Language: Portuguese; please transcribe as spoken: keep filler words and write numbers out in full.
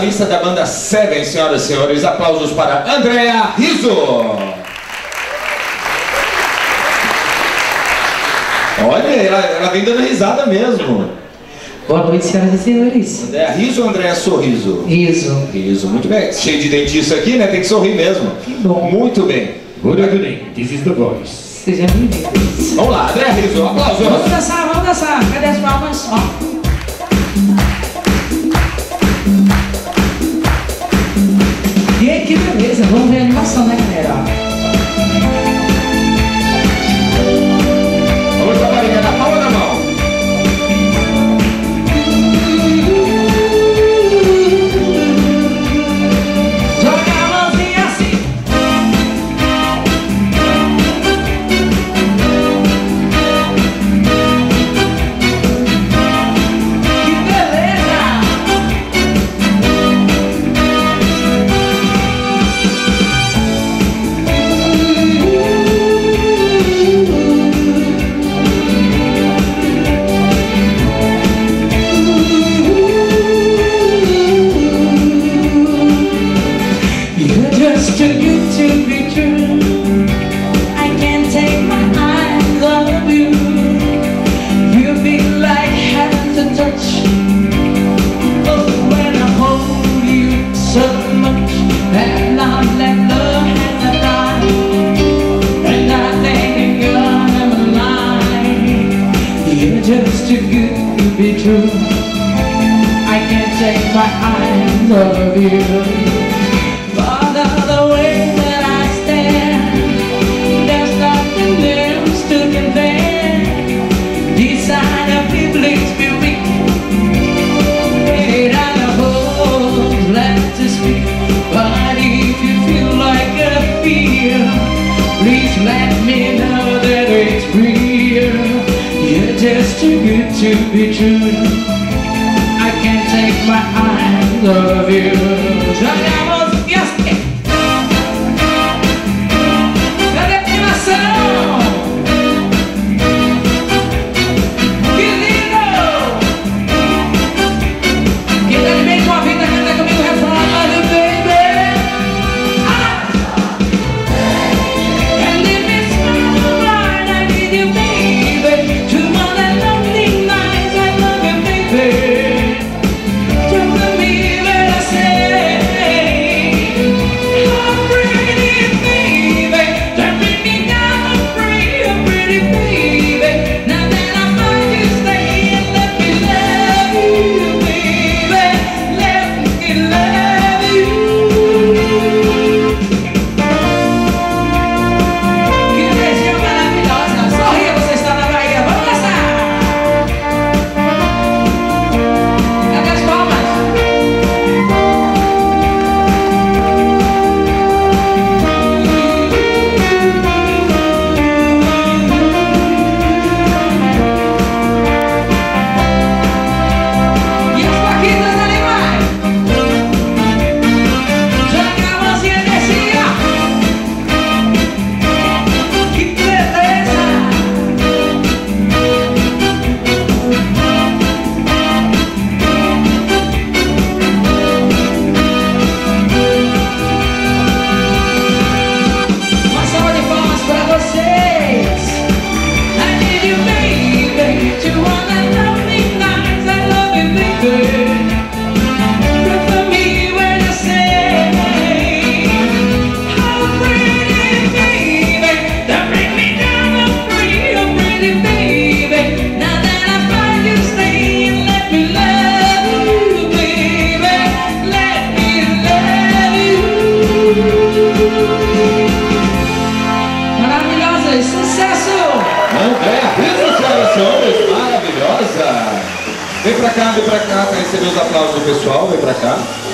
vocalista da banda Seven, senhoras e senhores. Aplausos para Andrea Rizzo. Olha, ela, ela vem dando risada mesmo. Boa noite, senhoras e senhores. Andrea Rizzo ou Andrea Sorriso? Riso. Riso, muito bem. Cheio de dentista aqui, né? Tem que sorrir mesmo. Que bom. Muito bem. Good evening, this is the voice. Sejam bem-vindos. Vamos lá, Andrea Rizzo, aplausos. Vamos dançar, vamos dançar. Cadê as palmas? Ó. E aí, que beleza. Vamos ver a animação, né, galera? Vamos pra barriga na palma da mão. Joga a mãozinha assim. Que beleza! You're just too good to be true. I can't take my eyes off you. You feel like heaven to touch. Oh, when I hold you so much, and I let love have the time, and I think you're never mine. You're just too good to be true. I can't take my eyes off you. Father, the way that I stand, there's nothing else to convey. Decide of people spirit, made out of holes left to speak. But if you feel like a fear, please let me know that it's real. You're just too good to be true. I can't take my eyes off you. Jogamos e assim. Cadê a animação? Que lindo! Quem tá de bem com a vida, canta comigo o refrão. I love you, baby. Ah! And if it's not right, I need you, baby. To more than lonely nights, I love you, baby. Don't believe it, I say. Oh, pretty baby, don't bring me down, I'm free, oh, pretty baby. Now that I find you, stay and let me love you, baby. Let me love you. Que região maravilhosa. Sorria, você está na Bahia. Vamos dançar. Cadê as palmas? E as paquitas animais? Joga a mãozinha desse, ó. Que beleza! Uma salva de palmas para vocês. I need you, baby, to one and lonely nights. I love you, baby. Look for me when I say, oh, pretty baby, don't bring me down, I'm free, oh, pretty baby. Now that I find you, stay and let me love you, baby. Let me love you. Maravilhosa, sucesso! Andrea Rizzo, senhoras e senhores, maravilhosa. Vem pra cá, vem pra cá, pra receber os aplausos do pessoal, vem pra cá.